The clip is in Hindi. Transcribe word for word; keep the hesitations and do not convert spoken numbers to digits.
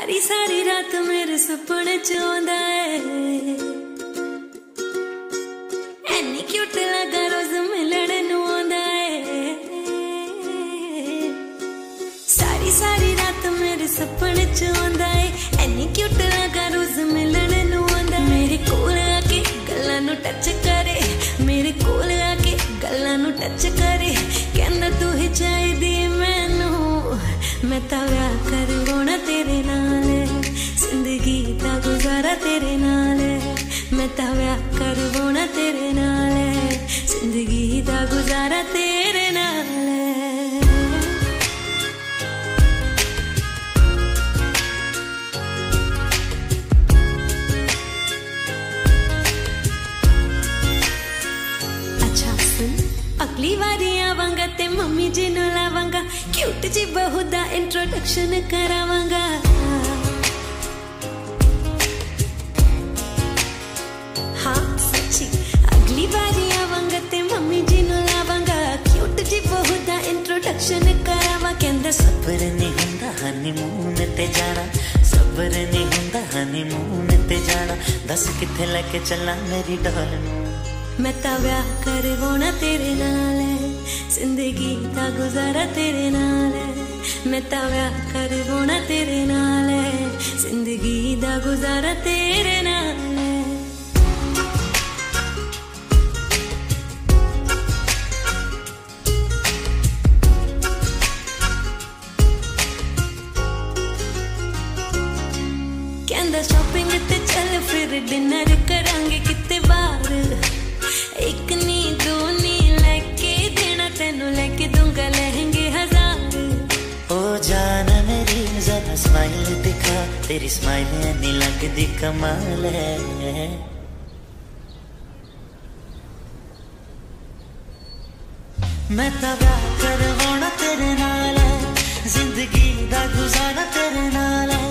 सारी सारी रात मेरे सपने च आंदा है, एनी क्यूट लगा रोज मिलण नू आंदा है। सारी सारी रात मेरे सपने च आंदा है, एनी क्यूट लगा रोज मिलण नू आंदा है। मेरे कोल आके गल्लां नू टच करे, मेरे कोल आके गल्लां नू टच करे, कहंदा तू ही चाहिदी मैनू, मैं तां व्याह करवाउणा तेरे नाल, जिंदगी दा गुजारा तेरे नाल, मैं तां व्याह करवाउणा तेरे नाल, जिंदगी दा गुजारा तेरे नाल। अच्छा सुन, अगली बारी आवांगा ते मम्मी जी नू लावांगा, क्यूट जी बहू दा इंट्रोडक्शन करावांगा। हाँ सच्ची, अगली बारी आवांगा ते मम्मी जी नू लावांगा, क्यूट जी बहू दा इंट्रोडक्शन करावा। कहंदा सबर नहीं हुंदा हनीमून ते जाना, सबर नहीं हुंदा हनीमून ते जाना, दस किथे लेके चला मेरी डोल नू, मैं तां व्याह करवाउणा तेरे नाल, जिंदगी दा गुजारा तेरे नाल, मैं तां व्याह करवाउणा तेरे नाल, जिंदगी दा गुजारा तेरे नाल। कहंदा शॉपिंग ते चल फिर डिनर करांगे किते बाहर, एक नी दो नी लेके देना तेनू, लेके दूंगा लहंगे हजार। ओ जाना मेरी जरा स्माइल दिखा, तेरी स्माइल नहीं लगदी कमाल है। मैं तां व्याह करवाउणा तेरे नाल, जिंदगी दा गुजारा तेरे नाल।